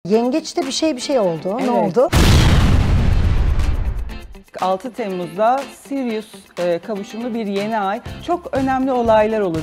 Yengeç'te bir şey oldu. Evet. Ne oldu? 6 Temmuz'da Sirius kavuşumlu bir yeni ay. Çok önemli olaylar olur.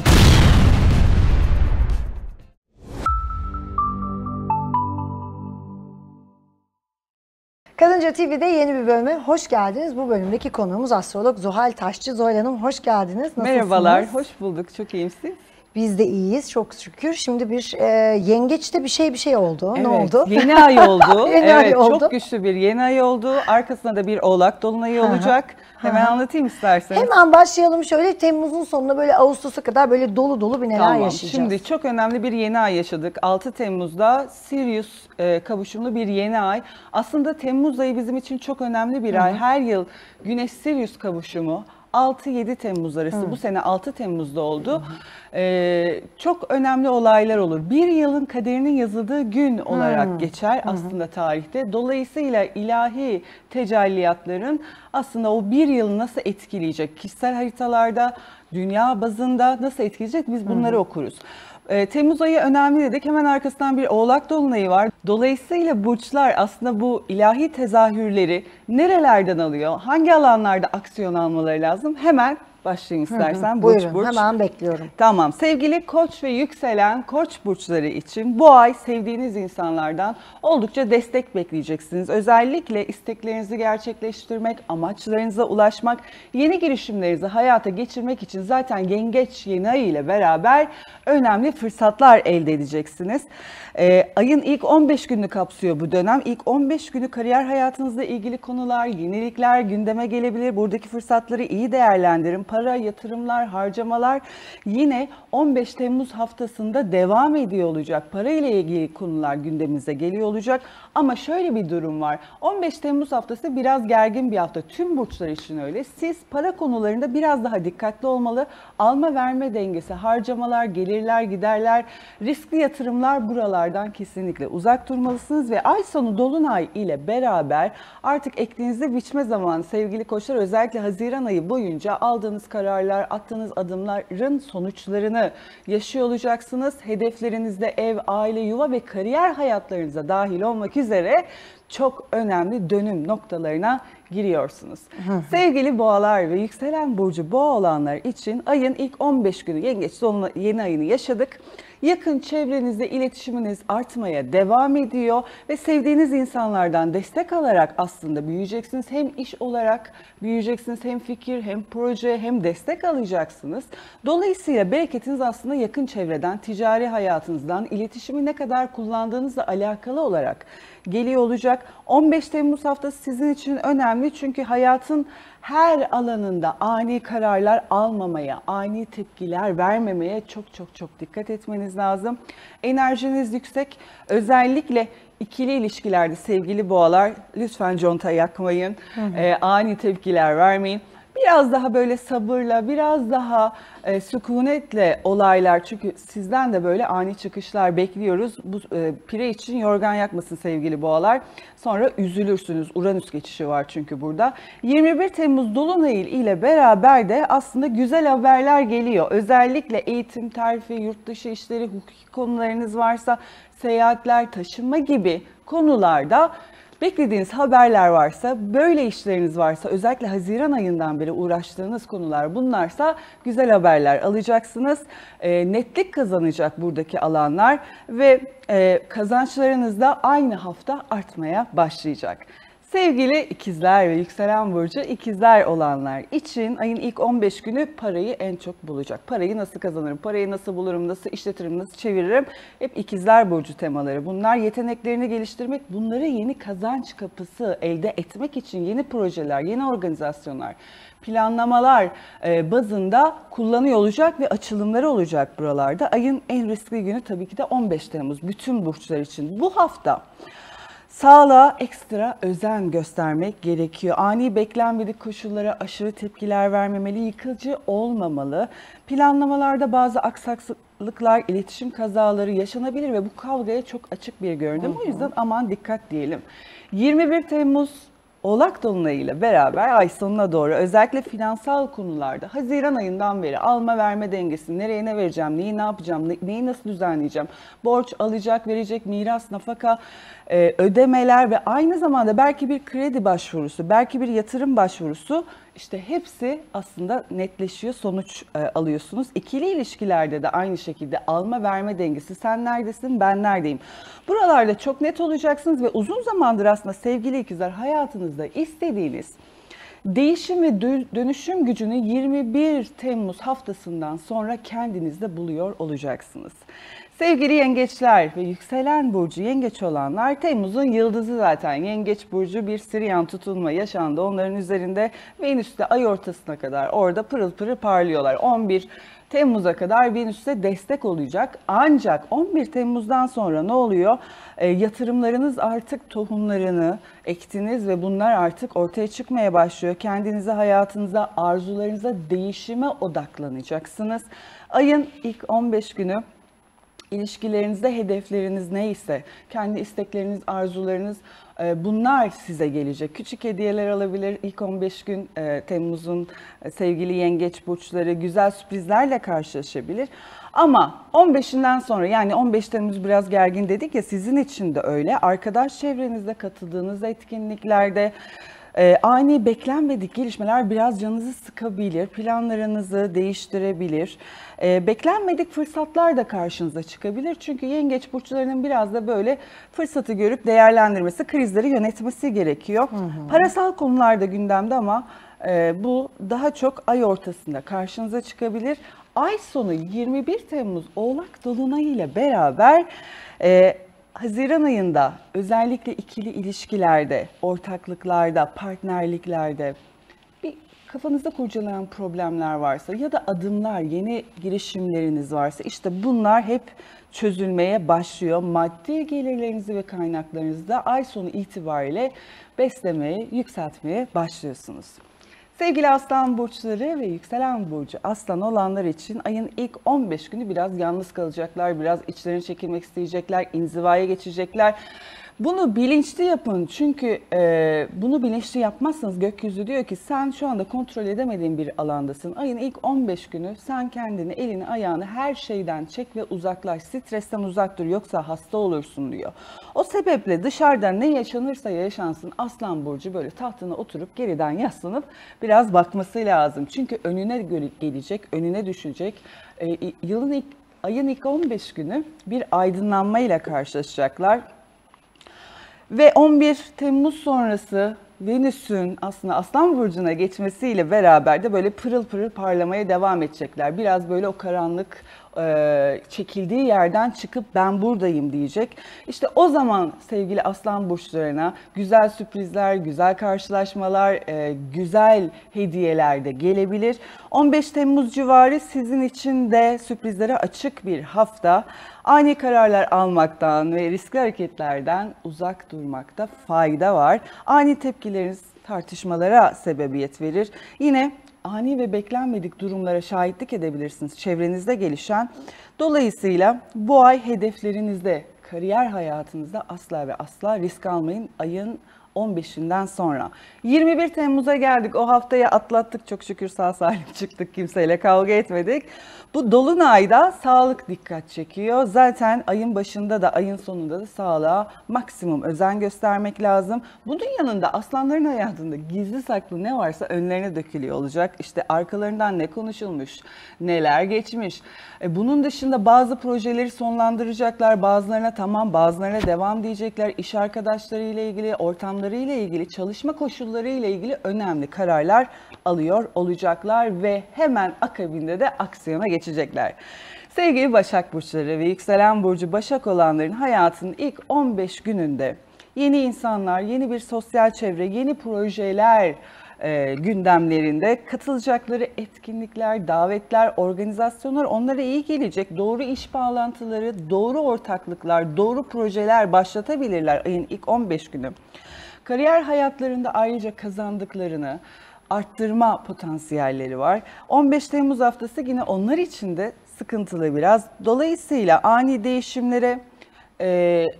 Kadınca TV'de yeni bir bölüme hoş geldiniz. Bu bölümdeki konuğumuz astrolog Zuhal Taşçı. Zuhal Hanım hoş geldiniz. Nasılsınız? Merhabalar, hoş bulduk. Çok iyiyim siz? Biz de iyiyiz çok şükür. Şimdi Yengeç'te bir şey oldu. Evet, Ne oldu? yeni ay oldu. Yeni ay oldu. Çok güçlü bir yeni ay oldu. Arkasında da bir Oğlak dolunayı olacak. Hemen anlatayım isterseniz. Hemen başlayalım şöyle. Temmuz'un sonunda böyle Ağustos'a kadar böyle dolu bir neler yaşayacağız. Şimdi çok önemli bir yeni ay yaşadık. 6 Temmuz'da Sirius kavuşumlu bir yeni ay. Aslında Temmuz ayı bizim için çok önemli bir ay. Her yıl Güneş-Sirius kavuşumu 6-7 Temmuz arası. Bu sene 6 Temmuz'da oldu. Çok önemli olaylar olur. Bir yılın kaderinin yazıldığı gün olarak geçer aslında tarihte. Dolayısıyla ilahi tecelliyatların aslında o bir yılı nasıl etkileyecek, kişisel haritalarda, dünya bazında nasıl etkileyecek biz bunları okuruz. Temmuz ayı önemli dedik. Hemen arkasından bir Oğlak dolunayı var. Dolayısıyla burçlar aslında bu ilahi tezahürleri nerelerden alıyor? Hangi alanlarda aksiyon almaları lazım? Hemen başlayın istersen. Buyurun, hemen bekliyorum. Tamam. Sevgili Koç ve yükselen Koç burçları için bu ay sevdiğiniz insanlardan oldukça destek bekleyeceksiniz. Özellikle isteklerinizi gerçekleştirmek, amaçlarınıza ulaşmak, yeni girişimlerinizi hayata geçirmek için zaten Yengeç yeni ay ile beraber önemli fırsatlar elde edeceksiniz. Ayın ilk 15 gününü kapsıyor bu dönem. İlk 15 günü kariyer hayatınızla ilgili konular, yenilikler gündeme gelebilir. Buradaki fırsatları iyi değerlendirin. Para, yatırımlar, harcamalar yine 15 Temmuz haftasında devam ediyor olacak. Para ile ilgili konular gündemimize geliyor olacak. Ama şöyle bir durum var. 15 Temmuz haftası biraz gergin bir hafta. Tüm burçlar için öyle. Siz para konularında biraz daha dikkatli olmalı. Alma verme dengesi, harcamalar, gelirler, giderler, riskli yatırımlar buralardan kesinlikle uzak durmalısınız ve ay sonu dolunay ile beraber artık ektiğinizi biçme zamanı sevgili koçlar. Özellikle Haziran ayı boyunca aldığınız kararlar, attığınız adımların sonuçlarını yaşıyor olacaksınız. Hedeflerinizde ev, aile, yuva ve kariyer hayatlarınıza dahil olmak üzere çok önemli dönüm noktalarına giriyorsunuz. Sevgili boğalar ve yükselen burcu boğa olanlar için ayın ilk 15 günü Yengeç yeni ayını yaşadık. Yakın çevrenizde iletişiminiz artmaya devam ediyor ve sevdiğiniz insanlardan destek alarak aslında büyüyeceksiniz. Hem iş olarak büyüyeceksiniz, hem fikir, hem proje, hem destek alacaksınız. Dolayısıyla bereketiniz aslında yakın çevreden, ticari hayatınızdan, iletişimi ne kadar kullandığınızla alakalı olarak geliyor olacak. 15 Temmuz haftası sizin için önemli çünkü hayatın her alanında ani kararlar almamaya, ani tepkiler vermemeye çok dikkat etmeniz lazım. Enerjiniz yüksek. Özellikle ikili ilişkilerde sevgili boğalar lütfen conta yakmayın. Ani tepkiler vermeyin. Biraz daha böyle sabırla, biraz daha sükunetle olaylar, çünkü sizden de böyle ani çıkışlar bekliyoruz. Bu pire için yorgan yakmasın sevgili boğalar. Sonra üzülürsünüz. Uranüs geçişi var çünkü burada. 21 Temmuz Dolunay ile beraber de aslında güzel haberler geliyor. Özellikle eğitim, terfi, yurt dışı işleri, hukuki konularınız varsa, seyahatler, taşınma gibi konularda beklediğiniz haberler varsa, böyle işleriniz varsa, özellikle Haziran ayından beri uğraştığınız konular bunlarsa güzel haberler alacaksınız. Netlik kazanacak buradaki alanlar ve kazançlarınız da aynı hafta artmaya başlayacak. Sevgili ikizler ve yükselen burcu ikizler olanlar için ayın ilk 15 günü parayı en çok bulacak. Parayı nasıl kazanırım, parayı nasıl bulurum, nasıl işletirim, nasıl çeviririm? Hep ikizler burcu temaları. Bunlar yeteneklerini geliştirmek, bunları yeni kazanç kapısı elde etmek için yeni projeler, yeni organizasyonlar, planlamalar bazında kullanıyor olacak ve açılımları olacak buralarda. Ayın en riskli günü tabii ki de 15 Temmuz bütün burçlar için. Bu hafta sağlığa ekstra özen göstermek gerekiyor. Ani beklenmedik koşullara aşırı tepkiler vermemeli, yıkıcı olmamalı. Planlamalarda bazı aksaklıklar, iletişim kazaları yaşanabilir ve bu kavgaya çok açık bir görünüm. O yüzden aman dikkat diyelim. 21 Temmuz Oğlak Dolunay ile beraber ay sonuna doğru özellikle finansal konularda Haziran ayından beri alma verme dengesi, nereye ne vereceğim, neyi ne yapacağım, neyi nasıl düzenleyeceğim, borç alacak, verecek, miras, nafaka, ödemeler ve aynı zamanda belki bir kredi başvurusu, belki bir yatırım başvurusu, işte hepsi aslında netleşiyor, sonuç alıyorsunuz. İkili ilişkilerde de aynı şekilde alma verme dengesi, sen neredesin, ben neredeyim. Buralarda çok net olacaksınız ve uzun zamandır aslında sevgili ikizler hayatınızda istediğiniz değişim ve dönüşüm gücünü 21 Temmuz haftasından sonra kendinizde buluyor olacaksınız. Sevgili yengeçler ve yükselen burcu yengeç olanlar, Temmuz'un yıldızı zaten yengeç burcu, bir Sirian tutulma yaşandı onların üzerinde. Venüs'te ay ortasına kadar orada pırıl pırıl parlıyorlar. 11 Temmuz'a kadar Venüs'te destek olacak. Ancak 11 Temmuz'dan sonra ne oluyor? Yatırımlarınız artık tohumlarını ektiniz ve bunlar artık ortaya çıkmaya başlıyor. Kendinize, hayatınıza, arzularınıza, değişime odaklanacaksınız. Ayın ilk 15 günü İlişkilerinizde hedefleriniz neyse, kendi istekleriniz, arzularınız, bunlar size gelecek. Küçük hediyeler alabilir. İlk 15 gün Temmuz'un sevgili yengeç burçları güzel sürprizlerle karşılaşabilir. Ama 15'inden sonra, yani 15 Temmuz biraz gergin dedik ya, sizin için de öyle. Arkadaş çevrenizde katıldığınız etkinliklerde ani beklenmedik gelişmeler biraz canınızı sıkabilir, planlarınızı değiştirebilir. Beklenmedik fırsatlar da karşınıza çıkabilir. Çünkü yengeç burçlarının biraz da böyle fırsatı görüp değerlendirmesi, krizleri yönetmesi gerekiyor. Parasal konular da gündemde ama bu daha çok ay ortasında karşınıza çıkabilir. Ay sonu 21 Temmuz Oğlak Dolunay ile beraber Haziran ayında özellikle ikili ilişkilerde, ortaklıklarda, partnerliklerde bir kafanızda kurcalayan problemler varsa ya da adımlar, yeni girişimleriniz varsa işte bunlar hep çözülmeye başlıyor. Maddi gelirlerinizi ve kaynaklarınızı da ay sonu itibariyle beslemeye, yükseltmeye başlıyorsunuz. Sevgili Aslan burçları ve yükselen burcu Aslan olanlar için ayın ilk 15 günü biraz yalnız kalacaklar, biraz içlerine çekilmek isteyecekler, inzivaya geçecekler. Bunu bilinçli yapın, çünkü bunu bilinçli yapmazsanız gökyüzü diyor ki sen şu anda kontrol edemediğin bir alandasın. Ayın ilk 15 günü sen kendini, elini, ayağını her şeyden çek ve uzaklaş. Stresten uzak dur, yoksa hasta olursun diyor. O sebeple dışarıda ne yaşanırsa yaşansın Aslan burcu böyle tahtına oturup geriden yaslanıp biraz bakması lazım. Çünkü önüne gelecek, önüne düşecek. Ayın ilk 15 günü bir aydınlanmayla karşılaşacaklar. Ve 11 Temmuz sonrası Venüs'ün aslında Aslan burcuna geçmesiyle beraber de böyle pırıl pırıl parlamaya devam edecekler. Biraz böyle o karanlık çekildiği yerden çıkıp ben buradayım diyecek. İşte o zaman sevgili Aslan burçlarına güzel sürprizler, güzel karşılaşmalar, güzel hediyeler de gelebilir. 15 Temmuz civarı sizin için de sürprizlere açık bir hafta. Ani kararlar almaktan ve riskli hareketlerden uzak durmakta fayda var. Ani tepkileriniz tartışmalara sebebiyet verir. Yine ani ve beklenmedik durumlara şahitlik edebilirsiniz çevrenizde gelişen. Dolayısıyla bu ay hedeflerinizde, kariyer hayatınızda asla ve asla risk almayın ayın 15'inden sonra. 21 Temmuz'a geldik. O haftayı atlattık. Çok şükür sağ salim çıktık. Kimseyle kavga etmedik. Bu dolunayda sağlık dikkat çekiyor. Zaten ayın başında da ayın sonunda da sağlığa maksimum özen göstermek lazım. Bunun yanında aslanların hayatında gizli saklı ne varsa önlerine dökülüyor olacak. İşte arkalarından ne konuşulmuş, neler geçmiş. Bunun dışında bazı projeleri sonlandıracaklar. Bazılarına tamam, bazılarına devam diyecekler. İş arkadaşları ile ilgili, ortamları ile ilgili, çalışma koşulları ile ilgili önemli kararlar alıyor olacaklar ve hemen akabinde de aksiyona geçecekler. Sevgili Başak burçları ve yükselen burcu Başak olanların hayatının ilk 15 gününde yeni insanlar, yeni bir sosyal çevre, yeni projeler gündemlerinde, katılacakları etkinlikler, davetler, organizasyonlar onlara iyi gelecek. Doğru iş bağlantıları, doğru ortaklıklar, doğru projeler başlatabilirler ayın ilk 15 günü. Kariyer hayatlarında ayrıca kazandıklarını arttırma potansiyelleri var. 15 Temmuz haftası yine onlar için de sıkıntılı biraz. Dolayısıyla ani değişimlere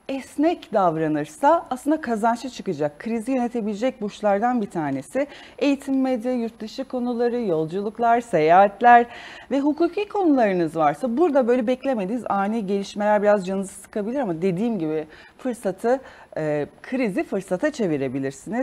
esnek davranırsa aslında kazançlı çıkacak. Krizi yönetebilecek burçlardan bir tanesi. Eğitim, medya, yurt dışı konuları, yolculuklar, seyahatler ve hukuki konularınız varsa burada böyle beklemediğiniz ani gelişmeler biraz canınızı sıkabilir ama dediğim gibi krizi fırsata çevirebilirsiniz.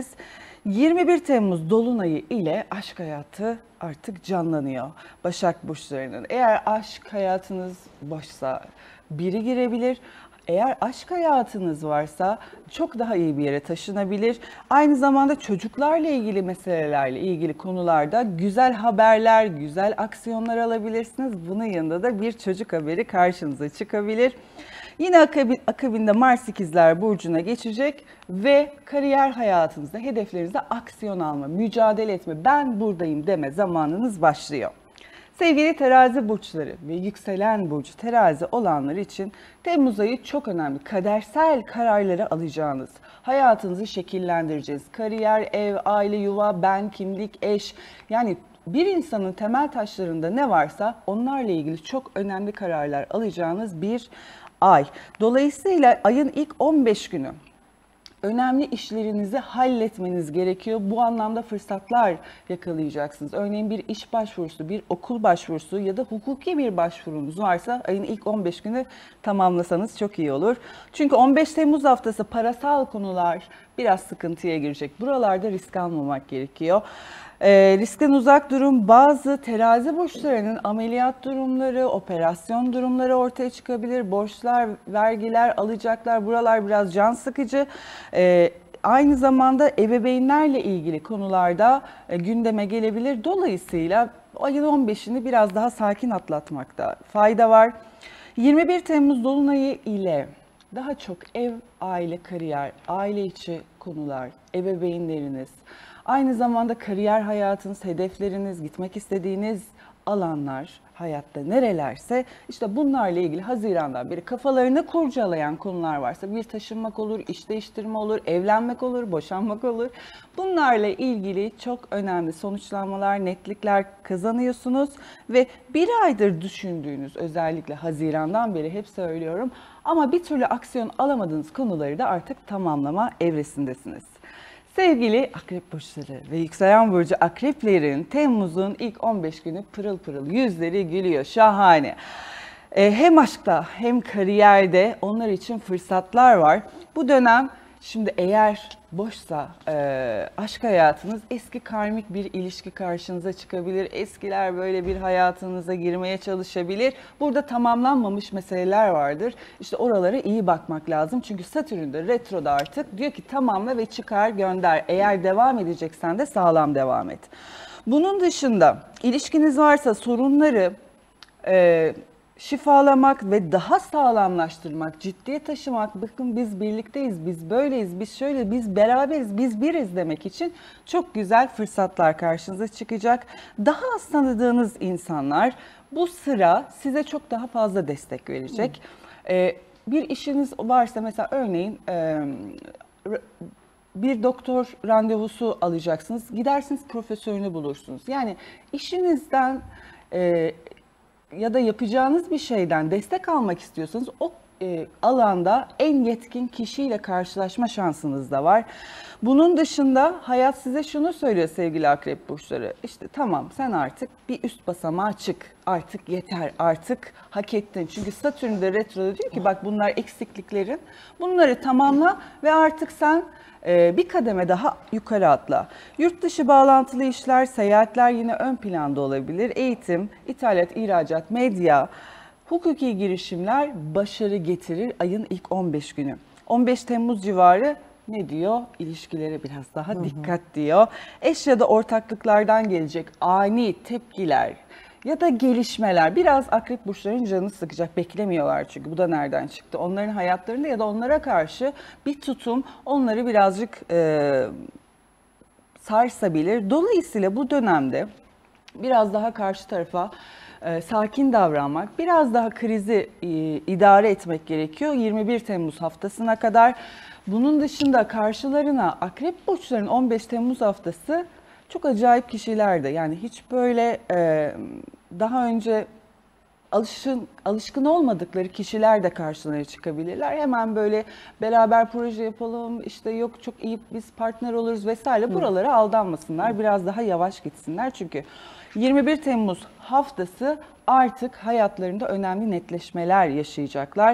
21 Temmuz Dolunayı ile aşk hayatı artık canlanıyor Başak Burçlarının. Eğer aşk hayatınız boşsa biri girebilir. Eğer aşk hayatınız varsa çok daha iyi bir yere taşınabilir. Aynı zamanda çocuklarla ilgili meselelerle ilgili konularda güzel haberler, güzel aksiyonlar alabilirsiniz. Bunun yanında da bir çocuk haberi karşınıza çıkabilir. Yine akabinde Mars İkizler Burcu'na geçecek ve kariyer hayatınızda, hedeflerinizde aksiyon alma, mücadele etme, ben buradayım deme zamanınız başlıyor. Sevgili terazi burçları ve yükselen burcu terazi olanlar için Temmuz ayı çok önemli. Kadersel kararları alacağınız, hayatınızı şekillendireceğiz. Kariyer, ev, aile, yuva, ben, kimlik, eş, yani bir insanın temel taşlarında ne varsa onlarla ilgili çok önemli kararlar alacağınız bir ay. Dolayısıyla ayın ilk 15 günü önemli işlerinizi halletmeniz gerekiyor. Bu anlamda fırsatlar yakalayacaksınız. Örneğin bir iş başvurusu, bir okul başvurusu ya da hukuki bir başvurunuz varsa ayın ilk 15 günü tamamlasanız çok iyi olur. Çünkü 15 Temmuz haftası parasal konular biraz sıkıntıya girecek. Buralarda risk almamak gerekiyor. Riskten uzak durun. Bazı terazi burçlarının ameliyat durumları, operasyon durumları ortaya çıkabilir. Borçlar, vergiler, alacaklar, buralar biraz can sıkıcı. Aynı zamanda ebeveynlerle ilgili konularda gündeme gelebilir. Dolayısıyla ayın 15'ini biraz daha sakin atlatmakta fayda var. 21 Temmuz Dolunayı ile daha çok ev, aile, kariyer, aile içi konular, ebeveynleriniz, aynı zamanda kariyer hayatınız, hedefleriniz, gitmek istediğiniz alanlar, hayatta nerelerse işte bunlarla ilgili Haziran'dan beri kafalarını kurcalayan konular varsa bir taşınmak olur, iş değiştirme olur, evlenmek olur, boşanmak olur. Bunlarla ilgili çok önemli sonuçlanmalar, netlikler kazanıyorsunuz ve bir aydır düşündüğünüz, özellikle Haziran'dan beri hep söylüyorum ama bir türlü aksiyon alamadığınız konuları da artık tamamlama evresindesiniz. Sevgili Akrep Burçları ve yükselen burcu Akreplerin Temmuz'un ilk 15 günü pırıl pırıl, yüzleri gülüyor, şahane. Hem aşkta hem kariyerde onlar için fırsatlar var. Bu dönem şimdi eğer boşsa aşk hayatınız, eski karmik bir ilişki karşınıza çıkabilir. Eskiler böyle bir hayatınıza girmeye çalışabilir. Burada tamamlanmamış meseleler vardır. İşte oralara iyi bakmak lazım. Çünkü Satürn de retroda artık diyor ki tamamla ve çıkar gönder. Eğer devam edeceksen de sağlam devam et. Bunun dışında ilişkiniz varsa sorunları şifalamak ve daha sağlamlaştırmak, ciddiye taşımak, bakın biz birlikteyiz, biz böyleyiz, biz şöyle, biz beraberiz, biz biriz demek için çok güzel fırsatlar karşınıza çıkacak. Daha az tanıdığınız insanlar bu sıra size çok daha fazla destek verecek. Bir işiniz varsa mesela örneğin bir doktor randevusu alacaksınız, gidersiniz profesörünü bulursunuz. Yani işinizden ya da yapacağınız bir şeyden destek almak istiyorsanız o alanda en yetkin kişiyle karşılaşma şansınız da var. Bunun dışında hayat size şunu söylüyor sevgili Akrep Burçları. İşte tamam sen artık bir üst basamağa çık. Artık yeter, artık hak ettin. Çünkü Satürn de retroda diyor ki bak bunlar eksikliklerin. Bunları tamamla ve artık sen bir kademe daha yukarı atla. Yurt dışı bağlantılı işler, seyahatler yine ön planda olabilir. Eğitim, ithalat, ihracat, medya, hukuki girişimler başarı getirir ayın ilk 15 günü. 15 Temmuz civarı ne diyor? İlişkilere biraz daha dikkat diyor. Eş ya da ortaklıklardan gelecek ani tepkiler ya da gelişmeler biraz Akrep Burçlarının canını sıkacak. Beklemiyorlar çünkü bu da nereden çıktı? Onların hayatlarında ya da onlara karşı bir tutum onları birazcık sarsabilir. Dolayısıyla bu dönemde biraz daha karşı tarafa sakin davranmak, biraz daha krizi idare etmek gerekiyor 21 Temmuz haftasına kadar. Bunun dışında karşılarına Akrep Burçlarının 15 Temmuz haftası çok acayip kişiler de, yani hiç böyle daha önce alışkın olmadıkları kişiler de karşılarına çıkabilirler. Hemen böyle beraber proje yapalım, işte yok çok iyi biz partner oluruz vesaire, buralara aldanmasınlar. Biraz daha yavaş gitsinler. Çünkü 21 Temmuz haftası artık hayatlarında önemli netleşmeler yaşayacaklar.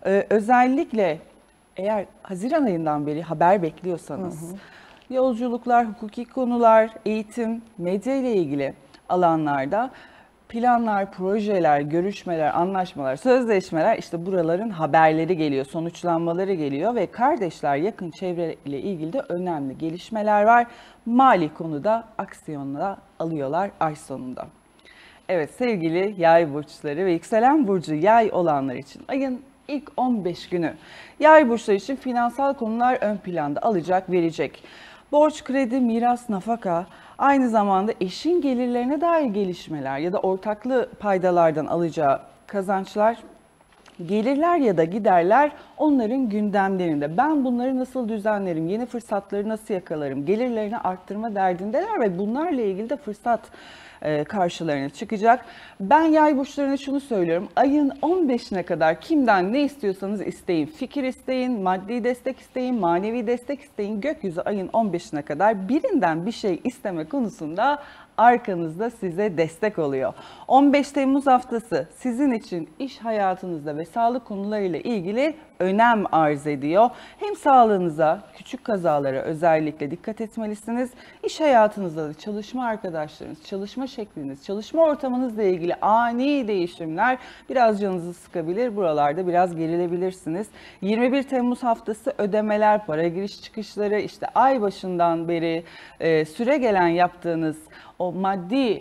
Özellikle eğer Haziran ayından beri haber bekliyorsanız, yolculuklar, hukuki konular, eğitim, medya ile ilgili alanlarda planlar, projeler, görüşmeler, anlaşmalar, sözleşmeler, işte buraların haberleri geliyor, sonuçlanmaları geliyor ve kardeşler, yakın çevre ile ilgili de önemli gelişmeler var. Mali konuda aksiyonla alıyorlar ay sonunda. Evet sevgili yay burçları ve yükselen burcu yay olanlar için ayın ilk 15 günü yay burçları için finansal konular ön planda alacak, verecek. Borç, kredi, miras, nafaka, aynı zamanda eşin gelirlerine dair gelişmeler ya da ortaklı paydalardan alacağı kazançlar, gelirler ya da giderler onların gündemlerinde. Ben bunları nasıl düzenlerim, yeni fırsatları nasıl yakalarım, gelirlerini arttırma derdindeler ve bunlarla ilgili de fırsat karşılarına çıkacak. Ben yay burçlarına şunu söylüyorum. Ayın 15'ine kadar kimden ne istiyorsanız isteyin. Fikir isteyin, maddi destek isteyin, manevi destek isteyin. Gökyüzü ayın 15'ine kadar birinden bir şey isteme konusunda arkanızda size destek oluyor. 15 Temmuz haftası sizin için iş hayatınızda ve sağlık konularıyla ilgili önem arz ediyor. Hem sağlığınıza, küçük kazalara özellikle dikkat etmelisiniz. İş hayatınızda da çalışma arkadaşlarınız, çalışma şekliniz, çalışma ortamınızla ilgili ani değişimler biraz canınızı sıkabilir. Buralarda biraz gerilebilirsiniz. 21 Temmuz haftası ödemeler, para giriş çıkışları, işte ay başından beri süre gelen yaptığınız o maddi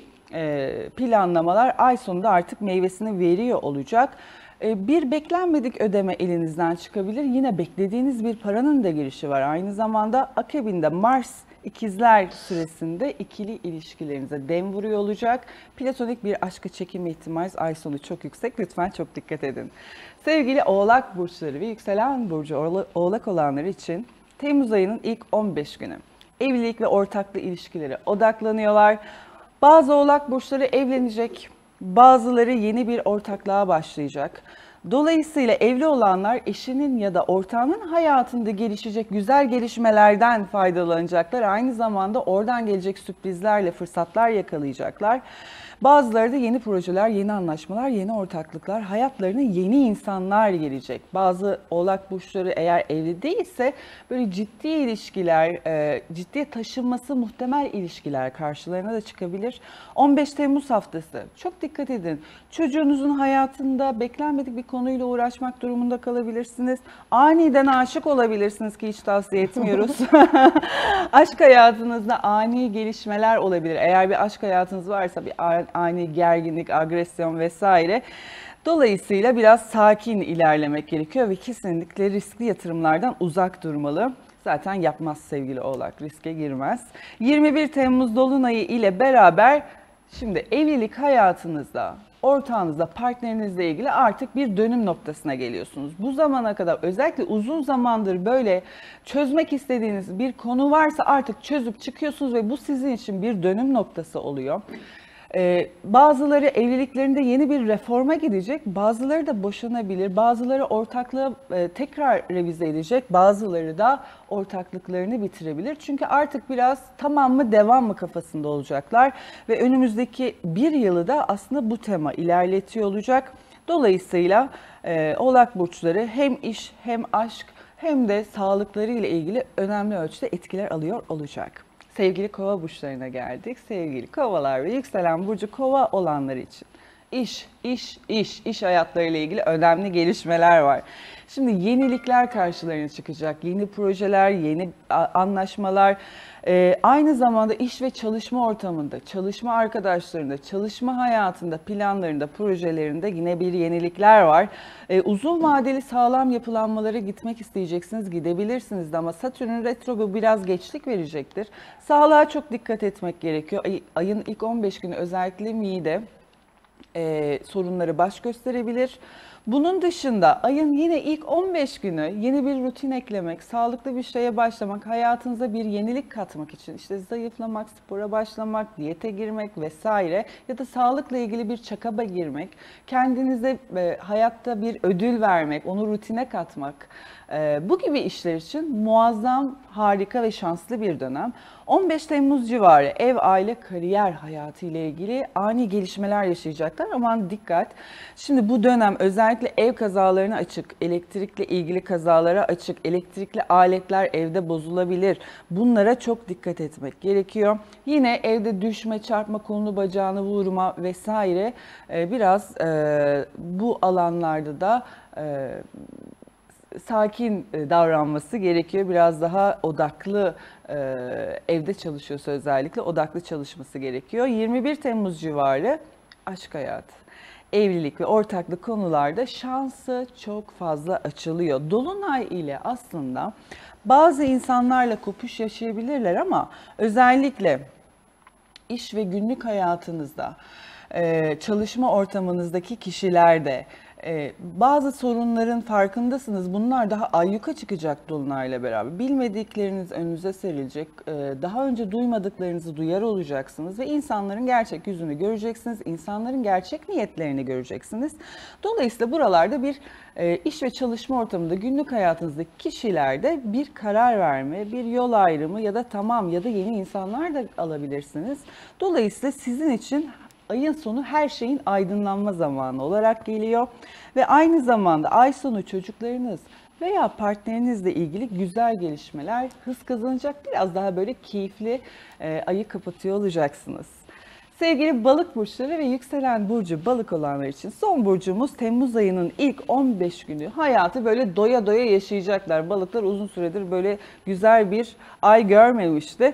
planlamalar ay sonunda artık meyvesini veriyor olacak. Bir beklenmedik ödeme elinizden çıkabilir. Yine beklediğiniz bir paranın da girişi var. Aynı zamanda akabinde Mars ikizler süresinde ikili ilişkilerinize dem vuruyor olacak. Platonik bir aşka çekilme ihtimaliniz ay sonu çok yüksek. Lütfen çok dikkat edin. Sevgili Oğlak burçları ve yükselen burcu Oğlak olanlar için Temmuz ayının ilk 15 günü evlilik ve ortaklı ilişkilere odaklanıyorlar. Bazı Oğlak burçları evlenecek, bazıları yeni bir ortaklığa başlayacak. Dolayısıyla evli olanlar eşinin ya da ortağının hayatında gelişecek güzel gelişmelerden faydalanacaklar. Aynı zamanda oradan gelecek sürprizlerle fırsatlar yakalayacaklar. Bazıları da yeni projeler, yeni anlaşmalar, yeni ortaklıklar, hayatlarına yeni insanlar gelecek. Bazı Oğlak burçları eğer evli değilse böyle ciddi ilişkiler, ciddiye taşınması muhtemel ilişkiler karşılarına da çıkabilir. 15 Temmuz haftası çok dikkat edin. Çocuğunuzun hayatında beklenmedik bir konuyla uğraşmak durumunda kalabilirsiniz. Aniden aşık olabilirsiniz ki hiç tavsiye etmiyoruz. Aşk hayatınızda ani gelişmeler olabilir. Eğer bir aşk hayatınız varsa bir ani gerginlik, agresyon vesaire. Dolayısıyla biraz sakin ilerlemek gerekiyor ve kesinlikle riskli yatırımlardan uzak durmalı. Zaten yapmaz sevgili Oğlak, riske girmez. 21 Temmuz Dolunayı ile beraber şimdi evlilik hayatınızda, ortağınızla, partnerinizle ilgili artık bir dönüm noktasına geliyorsunuz. Bu zamana kadar özellikle uzun zamandır böyle çözmek istediğiniz bir konu varsa artık çözüp çıkıyorsunuz ve bu sizin için bir dönüm noktası oluyor. Bazıları evliliklerinde yeni bir reforma gidecek, bazıları da boşanabilir, bazıları ortaklığı tekrar revize edecek, bazıları da ortaklıklarını bitirebilir. Çünkü artık biraz tamam mı devam mı kafasında olacaklar ve önümüzdeki bir yılı da aslında bu tema ilerletiyor olacak. Dolayısıyla Oğlak burçları hem iş hem aşk hem de sağlıkları ile ilgili önemli ölçüde etkiler alıyor olacak. Sevgili Kova burçlarına geldik. Sevgili Kovalar ve yükselen burcu Kova olanlar için iş hayatlarıyla ilgili önemli gelişmeler var. Şimdi yenilikler karşılarına çıkacak. Yeni projeler, yeni anlaşmalar. Aynı zamanda iş ve çalışma ortamında, çalışma arkadaşlarında, çalışma hayatında, planlarında, projelerinde yine bir yenilikler var. Uzun vadeli sağlam yapılanmalara gitmek isteyeceksiniz, gidebilirsiniz de ama Satürn'ün retro bu biraz geçlik verecektir. Sağlığa çok dikkat etmek gerekiyor. Ayın ilk 15 günü özellikle mide sorunları baş gösterebilir. Bunun dışında ayın yine ilk 15 günü yeni bir rutin eklemek, sağlıklı bir şeye başlamak, hayatınıza bir yenilik katmak için işte zayıflamak, spora başlamak, diyete girmek vesaire ya da sağlıkla ilgili bir çakaba girmek, kendinize hayatta bir ödül vermek, onu rutine katmak, bu gibi işler için muazzam, harika ve şanslı bir dönem. 15 Temmuz civarı ev, aile, kariyer hayatı ile ilgili ani gelişmeler yaşayacaklar. Aman dikkat. Şimdi bu dönem özellikle ev kazalarına açık, elektrikle ilgili kazalara açık, elektrikli aletler evde bozulabilir. Bunlara çok dikkat etmek gerekiyor. Yine evde düşme, çarpma, kolunu bacağını vurma vesaire biraz bu alanlarda da sakin davranması gerekiyor. Biraz daha odaklı, evde çalışıyorsa özellikle odaklı çalışması gerekiyor. 21 Temmuz civarı aşk hayatı, evlilik ve ortaklık konularda şansı çok fazla açılıyor. Dolunay ile aslında bazı insanlarla kopuş yaşayabilirler ama özellikle iş ve günlük hayatınızda, çalışma ortamınızdaki kişilerde bazı sorunların farkındasınız. Bunlar daha ayyuka çıkacak dolunayla beraber. Bilmedikleriniz önünüze serilecek. Daha önce duymadıklarınızı duyar olacaksınız ve insanların gerçek yüzünü göreceksiniz. İnsanların gerçek niyetlerini göreceksiniz. Dolayısıyla buralarda bir iş ve çalışma ortamında günlük hayatınızdaki kişilerde bir karar verme, bir yol ayrımı ya da tamam ya da yeni insanlar da alabilirsiniz. Dolayısıyla sizin için ayın sonu her şeyin aydınlanma zamanı olarak geliyor ve aynı zamanda ay sonu çocuklarınız veya partnerinizle ilgili güzel gelişmeler hız kazanacak. Biraz daha böyle keyifli ayı kapatıyor olacaksınız. Sevgili balık burçları ve yükselen burcu balık olanlar için son burcumuz Temmuz ayının ilk 15 günü hayatı böyle doya doya yaşayacaklar. Balıklar uzun süredir böyle güzel bir ay görmemişti.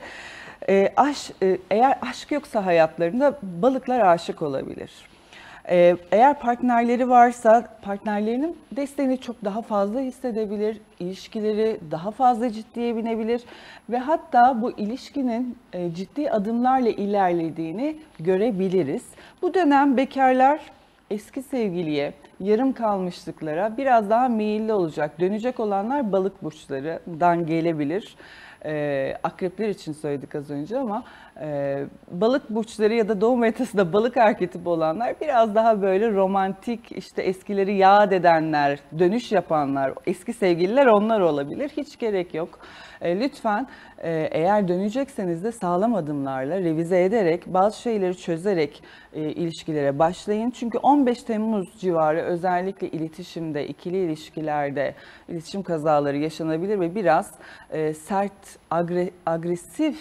Eğer aşk yoksa hayatlarında balıklar aşık olabilir. Eğer partnerleri varsa partnerlerinin desteğini çok daha fazla hissedebilir, ilişkileri daha fazla ciddiye binebilir ve hatta bu ilişkinin ciddi adımlarla ilerlediğini görebiliriz. Bu dönem bekarlar eski sevgiliye, yarım kalmışlıklara biraz daha meyilli olacak. Dönecek olanlar balık burçlarından gelebilir. Akrepler için söyledik az önce ama balık burçları ya da doğum haritasında balık arketipi olanlar biraz daha böyle romantik, işte eskileri yad edenler, dönüş yapanlar, eski sevgililer onlar olabilir. Hiç gerek yok. Lütfen eğer dönecekseniz de sağlam adımlarla revize ederek, bazı şeyleri çözerek ilişkilere başlayın. Çünkü 15 Temmuz civarı özellikle iletişimde, ikili ilişkilerde iletişim kazaları yaşanabilir ve biraz sert, agresif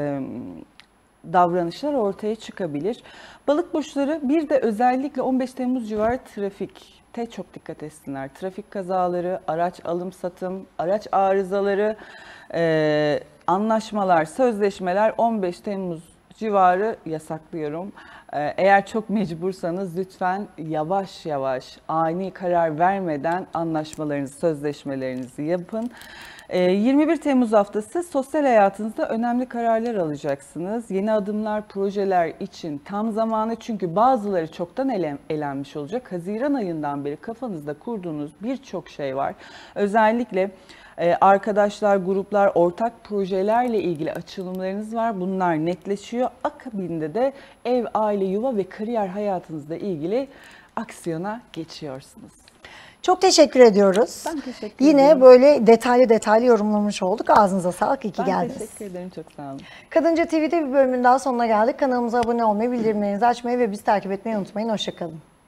davranışlar ortaya çıkabilir. Balık burçları bir de özellikle 15 Temmuz civarı trafikte çok dikkat etsinler. Trafik kazaları, araç alım satım, araç arızaları, anlaşmalar, sözleşmeler 15 Temmuz civarı yasaklıyorum. Eğer çok mecbursanız lütfen yavaş yavaş, ani karar vermeden anlaşmalarınızı, sözleşmelerinizi yapın. 21 Temmuz haftası sosyal hayatınızda önemli kararlar alacaksınız. Yeni adımlar, projeler için tam zamanı çünkü bazıları çoktan elenmiş olacak. Haziran ayından beri kafanızda kurduğunuz birçok şey var. Özellikle arkadaşlar, gruplar, ortak projelerle ilgili açılımlarınız var. Bunlar netleşiyor. Akabinde de ev, aile, yuva ve kariyer hayatınızla ilgili aksiyona geçiyorsunuz. Çok teşekkür ediyoruz. Ben teşekkür Yine ederim. böyle detaylı yorumlamış olduk. Ağzınıza sağlık. İyi ki Ben geldiniz. teşekkür ederim. Çok sağ olun. Kadınca TV'de bir bölümün daha sonuna geldik. Kanalımıza abone olmayı, bildirimlerinizi açmayı ve bizi takip etmeyi unutmayın. Hoşça kalın.